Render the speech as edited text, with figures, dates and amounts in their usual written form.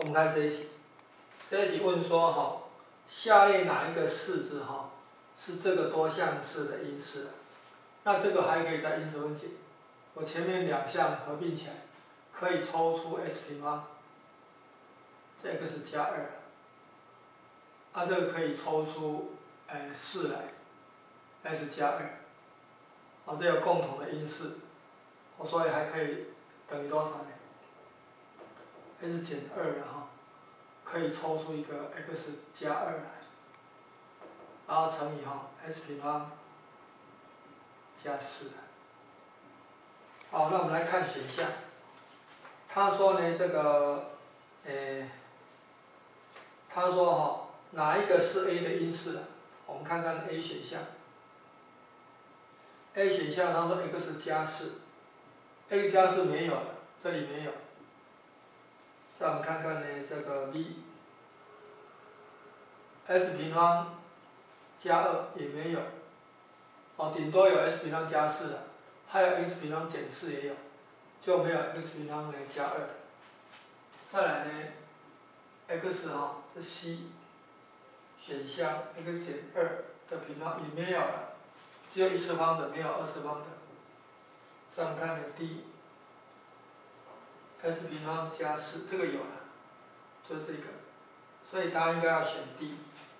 们看这一题，这一题问说哈，下列哪一个式子哈是这个多项式的因式？那这个还可以再因式分解，我前面两项合并起来，可以抽出 s 平方，这 x 加2，这个可以抽出4来 ，s 加2，这有共同的因式，所以还可以等于多少呢 ？s 减2哈，可以抽出一个 x 加2来，然后乘以s 平方加4。好，那我们来看选项。他说呢，这个，他说哪一个是 a 的因式？我们看看 A 选项。A 选项他说 x 加4，x 加4没有了，这里没有。再我们看看呢，这个 B，s 平方加2也没有，顶多有 s 平方加4了，还有 x 平方减4也有，就没有 x 平方加2的。再来呢 ，x 这 C 选项 x 减2的平方也没有了，只有一次方的，没有二次方的。再我们看呢 D，s 平方加4这个有了，就是这个，所以答案应该要选 D。